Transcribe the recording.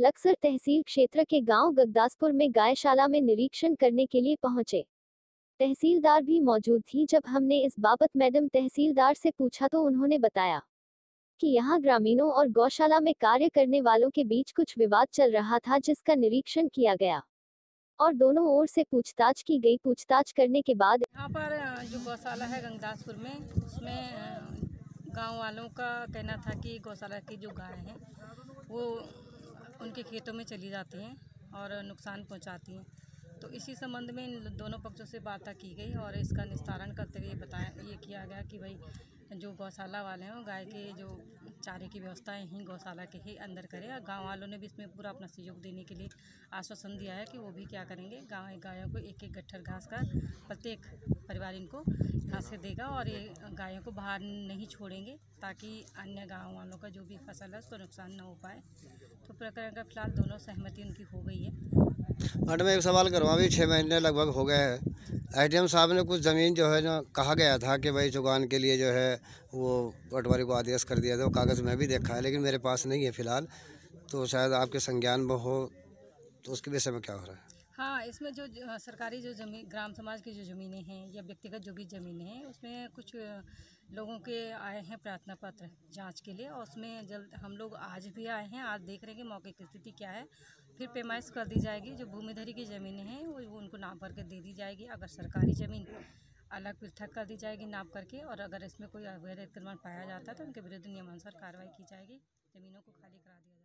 लक्सर तहसील क्षेत्र के गांव गगदासपुर में गायशाला में निरीक्षण करने के लिए पहुंचे। तहसीलदार भी मौजूद थी। जब हमने इस बाबत मैडम तहसीलदार से पूछा तो उन्होंने बताया कि यहां ग्रामीणों और गौशाला में कार्य करने वालों के बीच कुछ विवाद चल रहा था, जिसका निरीक्षण किया गया और दोनों ओर से पूछताछ की गई। पूछताछ करने के बाद यहाँ पर जो गौशाला है गंगदासपुर में, उसमें गांव वालों का कहना था कि गौशाला की जो गाय हैं वो उनके खेतों में चली जाती हैं और नुकसान पहुंचाती हैं। तो इसी संबंध में इन दोनों पक्षों से बात की गई और इसका निस्तारण करते हुए ये किया गया कि भाई जो गौशाला वाले हैं वो गाय के जो चारे की व्यवस्था यहीं गौशाला के ही अंदर करें। और गाँव वालों ने भी इसमें पूरा अपना सहयोग देने के लिए आश्वासन दिया है कि वो भी क्या करेंगे, गायों को एक एक गट्ठर घास का प्रत्येक परिवार इनको यहाँ से देगा और ये गायों को बाहर नहीं छोड़ेंगे ताकि अन्य गाँव वालों का जो भी फसल है उसको नुकसान ना हो पाए। तो प्रकरण का फिलहाल दोनों सहमति उनकी हो गई है। मैडम एक सवाल करवा, भी 6 महीने लगभग हो गए हैं। एडीएम साहब ने कुछ ज़मीन जो है जो कहा गया था कि भाई चुकान के लिए जो है वो पटवारी को आदेश कर दिया था, वो कागज़ में भी देखा है लेकिन मेरे पास नहीं है फ़िलहाल। तो शायद आपके संज्ञान में हो, तो उसके विषय में क्या हो रहा है? हाँ, इसमें जो सरकारी जो ज़मीन ग्राम समाज की जो ज़मीनें हैं या व्यक्तिगत जो भी ज़मीनें हैं उसमें कुछ लोगों के आए हैं प्रार्थना पत्र जांच के लिए और उसमें जल्द हम लोग आज भी आए हैं। आज देख रहे हैं कि मौके की स्थिति क्या है, फिर पैमाइश कर दी जाएगी। जो भूमिधरी की ज़मीनें हैं वो उनको नाप करके दे दी जाएगी। अगर सरकारी ज़मीन अलग पृथक कर दी जाएगी नाप करके, और अगर इसमें कोई अवैध अतिक्रमण पाया जाता है तो उनके विरुद्ध नियमानुसार कार्रवाई की जाएगी, ज़मीनों को खाली करा दिया जाएगा।